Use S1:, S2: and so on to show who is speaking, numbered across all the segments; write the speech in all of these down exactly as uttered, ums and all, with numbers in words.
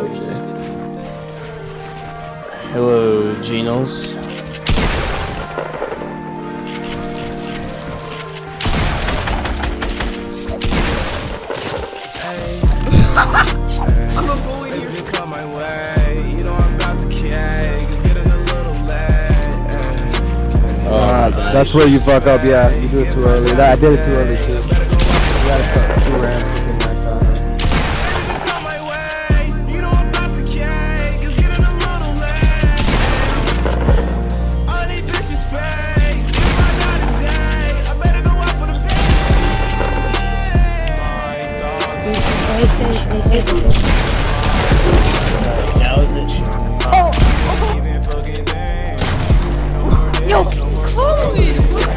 S1: Hello, Genos.
S2: I'm a bully here. You come my way. You know I'm about to cake. It's getting a little late.
S3: Uh, that's where you fuck up. Yeah, you do it too early. I did it too early too. You gotta start two rounds to get that time.
S4: Yo, holy!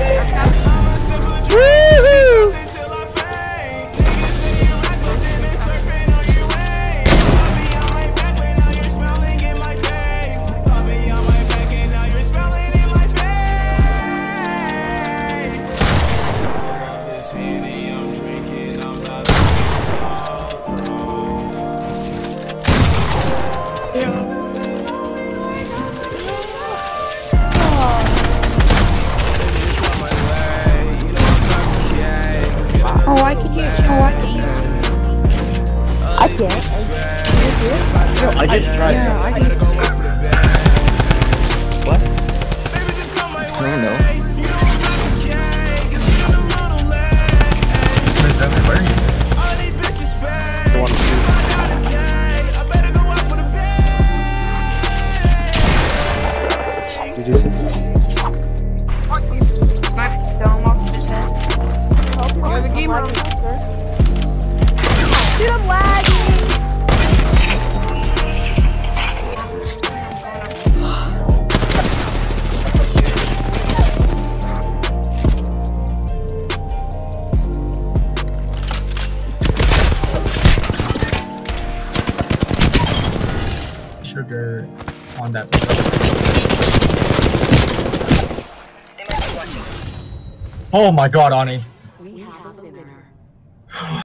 S4: Oh, I can hear you. Oh, I can hear you.
S5: I can't.
S1: No, I just tried.
S4: Yeah, I can.
S1: What? I don't know.
S3: Did you see?
S4: Sniper still off his head.
S2: You have a game room.
S5: Dude, I'm lagging.
S6: Sugar on that. Oh my god, Onny.